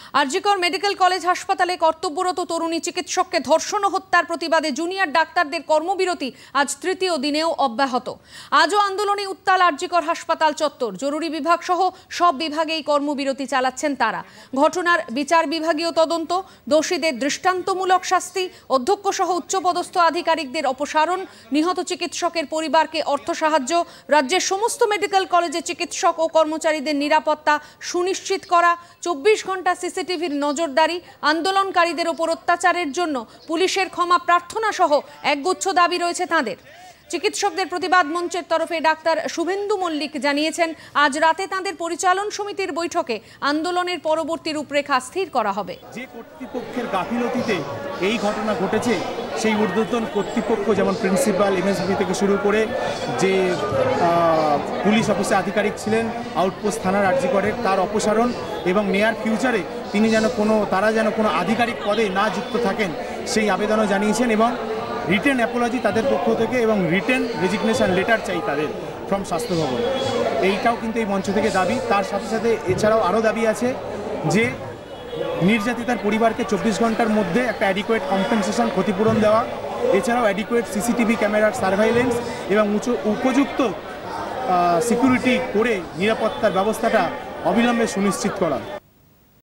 RG Kar medical college হাসপাতালে কর্তব্যরত তরুণী চিকিৎসককে ধর্ষণ ও হত্যার প্রতিবাদে জুনিয়র ডাক্তারদের কর্মবিরতি আজ তৃতীয় দিনেও অব্যাহত। আজও আন্দোলনে উত্তাল আরজিকর হাসপাতাল চত্বর। জরুরি বিভাগ সহ সব বিভাগেই কর্মবিরতি চালাচ্ছেন তারা। ঘটনার বিচার বিভাগীয় তদন্ত, দোষীদের দৃষ্টান্তমূলক শাস্তি, অধ্যক্ষ সহ উচ্চপদস্থ আধিকারিকদের অপসারণ, নিহত চিকিৎসকের পরিবারকে অর্থ সাহায্য, রাজ্যের সমস্ত মেডিকেল কলেজে চিকিৎসক ও কর্মচারীদের নিরাপত্তা সুনিশ্চিত করা, 24 ঘন্টা সিসিটিভির নজরদারি, আন্দোলনকারীদের ওপর অত্যাচারের জন্য পুলিশের ক্ষমা প্রার্থনা সহ একগুচ্ছ দাবি রয়েছে তাঁদের। চিকিৎসকদের প্রতিবাদ মঞ্চের তরফে ডাক্তার শুভেন্দু মল্লিক জানিয়েছেন, আজ রাতে তাঁদের পরিচালন সমিতির বৈঠকে আন্দোলনের পরবর্তী রূপরেখা স্থির করা হবে। যে কর্তৃপক্ষের গাফিলতিতে এই ঘটনা ঘটেছে, সেই ঊর্ধ্বতন কর্তৃপক্ষ যেমন প্রিন্সিপাল, এমএসপি থেকে শুরু করে যে পুলিশ অফিসে আধিকারিক ছিলেন আউটপোস্ট থানার আরজিকরের, তার অপসারণ এবং নেয়ার ফিউচারে তারা যেন কোনো আধিকারিক পদে না যুক্ত থাকেন সেই আবেদনও জানিয়েছেন এবং রিটেন অ্যাপোলজি তাদের পক্ষ থেকে এবং রিটেন রেজিগনেশন লেটার চাই তাদের ফ্রম স্বাস্থ্য ভবন। এইটাও কিন্তু এই মঞ্চ থেকে দাবি। তার সাথে সাথে এছাড়াও আরও দাবি আছে যে নির্যাতিতার পরিবারকে 24 ঘন্টার মধ্যে একটা অ্যাডিকুয়েট কম্পেনসেশন, ক্ষতিপূরণ দেওয়া, এছাড়াও অ্যাডিকুয়েট সিসিটিভি ক্যামেরার সার্ভাইলেন্স এবং উপযুক্ত সিকিউরিটি করে নিরাপত্তার ব্যবস্থাটা অবিলম্বে সুনিশ্চিত করা।